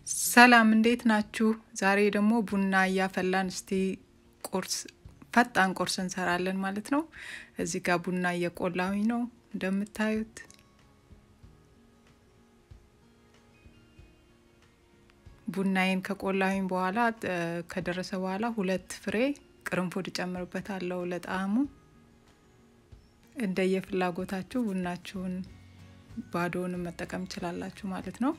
ሰላም እንዴት ናችሁ? ዛሬ ደግሞ ቡና እያፈላን እስቲ ቁርስ ፈጣን ቁርስ እንሰራለን ማለት ነው። እዚህ ጋር ቡና እየቆላሁኝ ነው እንደምታዩት። ቡናዬን ከቆላሁኝ በኋላ ከደረሰ በኋላ 2 ፍሬ ቅርንፉድ ጨምርበታለሁ ለጣዕሙ። እንደየፍላጎታችሁ ቡናችሁን ባዶውን መጠቀም ትችላላችሁ ማለት ነው።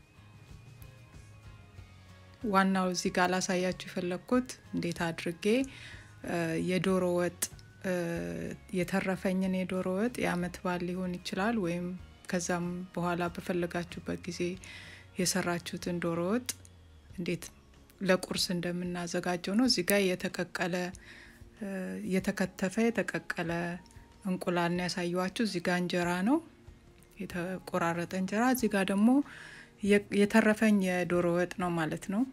ዋናው እዚህ ጋር ላሳያችሁ የፈለኩት እንዴት አድርጌ የዶሮ ወጥ የተረፈኝን የዶሮ ወጥ የአመት በዓል ሊሆን ይችላል ወይም ከዛም በኋላ በፈለጋችሁበት ጊዜ የሰራችሁትን ዶሮ ወጥ እንዴት ለቁርስ እንደምናዘጋጀው ነው። እዚህ ጋር የተከተፈ እንቁላል ነው ያሳየኋችሁ። እዚህ ጋር እንጀራ ነው የተቆራረጠ እንጀራ። እዚህ ጋር ደግሞ የተረፈኝ የዶሮ ወጥ ነው ማለት ነው።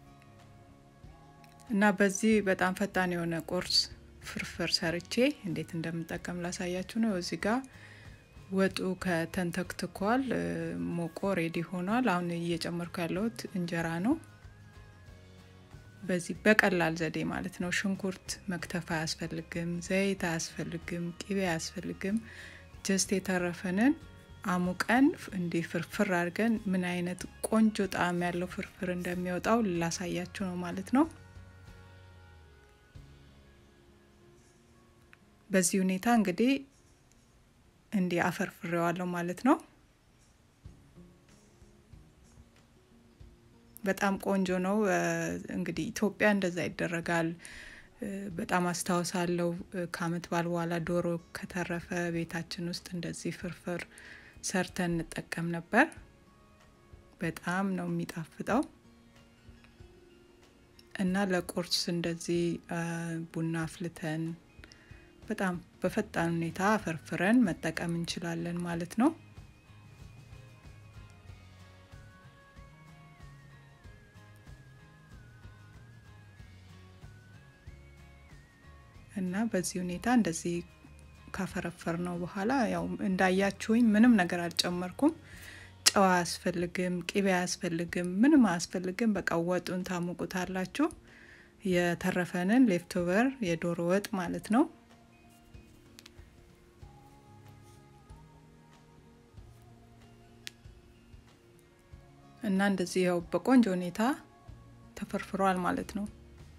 እና በዚህ በጣም ፈጣን የሆነ ቁርስ ፍርፍር ሰርቼ እንዴት እንደምጠቀም ላሳያችሁ ነው። እዚህ ጋር ወጡ ከተንተክትኳል ሞቆ ሬዲ ሆኗል። አሁን እየጨመርኩ ያለሁት እንጀራ ነው። በዚህ በቀላል ዘዴ ማለት ነው። ሽንኩርት መክተፍ አያስፈልግም፣ ዘይት አያስፈልግም፣ ቅቤ አያስፈልግም። ጀስት የተረፈንን አሙቀን እንዲ ፍርፍር አድርገን ምን አይነት ቆንጆ ጣዕም ያለው ፍርፍር እንደሚወጣው ላሳያችሁ ነው ማለት ነው። በዚህ ሁኔታ እንግዲህ እንዲ አፈርፍሬዋለሁ ማለት ነው። በጣም ቆንጆ ነው። እንግዲህ ኢትዮጵያ እንደዛ ይደረጋል። በጣም አስተዋውሳለሁ ከአመት በዓል በኋላ ዶሮ ከተረፈ ቤታችን ውስጥ እንደዚህ ፍርፍር ሰርተን እንጠቀም ነበር። በጣም ነው የሚጣፍጠው። እና ለቁርስ እንደዚህ ቡና አፍልተን በጣም በፈጣን ሁኔታ ፈርፍረን መጠቀም እንችላለን ማለት ነው። እና በዚህ ሁኔታ እንደዚህ ካፈረፈር ነው በኋላ ያው እንዳያችሁኝ ምንም ነገር አልጨመርኩም። ጨው አያስፈልግም፣ ቅቤ አያስፈልግም፣ ምንም አያስፈልግም። በቃ ወጡን ታሙቁታላችሁ። የተረፈንን ሌፍቶቨር የዶሮ ወጥ ማለት ነው። እና እንደዚህ ያው በቆንጆ ሁኔታ ተፈርፍሯል ማለት ነው።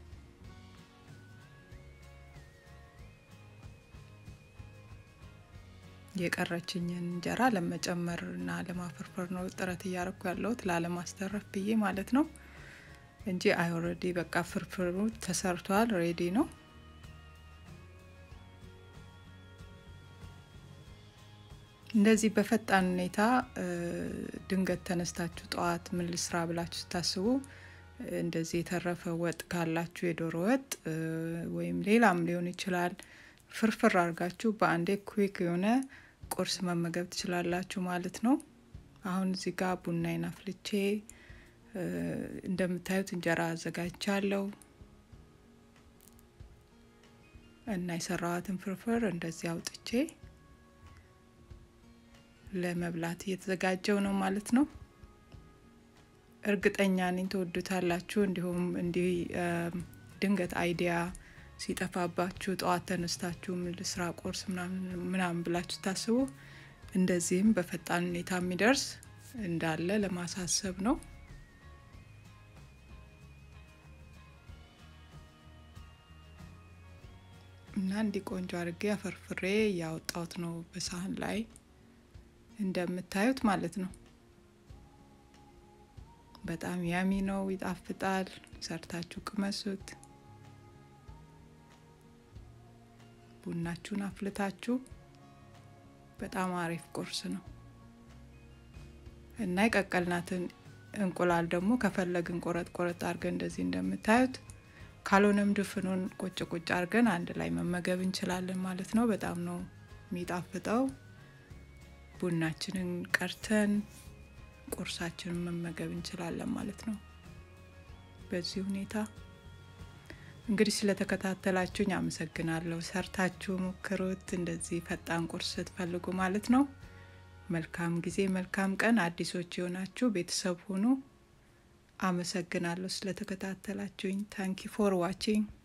የቀረችኝን እንጀራ ለመጨመርና ለማፈርፈር ነው ጥረት እያደረኩ ያለሁት ላለማስተረፍ ብዬ ማለት ነው እንጂ ኦሬዲ በቃ ፍርፍሩ ተሰርቷል፣ ሬዲ ነው። እንደዚህ በፈጣን ሁኔታ ድንገት ተነስታችሁ ጧት ምን ልስራ ብላችሁ ታስቡ እንደዚህ የተረፈ ወጥ ካላችሁ የዶሮ ወጥ ወይም ሌላም ሊሆን ይችላል ፍርፍር አድርጋችሁ በአንዴ ኩዊክ የሆነ ቁርስ መመገብ ትችላላችሁ ማለት ነው። አሁን እዚህ ጋር ቡናዬን አፍልቼ እንደምታዩት እንጀራ አዘጋጅቻለሁ እና የሰራኋትን ፍርፍር እንደዚህ አውጥቼ ለመብላት እየተዘጋጀው ነው ማለት ነው። እርግጠኛ ነኝ ተወዱታላችሁ። እንዲሁም ድንገት አይዲያ ሲጠፋባችሁ ጧት ተነስታችሁ ምን ልስራ ቁርስ ምናምን ብላችሁ ታስቡ እንደዚህም በፈጣን ሁኔታ የሚደርስ እንዳለ ለማሳሰብ ነው። እና እንዲ ቆንጆ አድርጌ አፈርፍሬ ያወጣሁት ነው በሳህን ላይ እንደምታዩት ማለት ነው። በጣም ያሚ ነው፣ ይጣፍጣል። ሰርታችሁ ቅመሱት። ቡናችሁን አፍልታችሁ በጣም አሪፍ ቁርስ ነው። እና የቀቀልናትን እንቁላል ደግሞ ከፈለግን ቆረጥ አድርገን እንደዚህ እንደምታዩት ካልሆነም ድፍኑን ቁጭ አድርገን አንድ ላይ መመገብ እንችላለን ማለት ነው። በጣም ነው የሚጣፍጠው። ቡናችንን ቀርተን ቁርሳችንን መመገብ እንችላለን ማለት ነው። በዚህ ሁኔታ እንግዲህ ስለተከታተላችሁኝ አመሰግናለሁ። ሰርታችሁ ሞክሩት እንደዚህ ፈጣን ቁርስ ስትፈልጉ ማለት ነው። መልካም ጊዜ፣ መልካም ቀን። አዲሶች የሆናችሁ ቤተሰብ ሁኑ። አመሰግናለሁ ስለተከታተላችሁኝ። ታንክ ዩ ፎር ዋቺንግ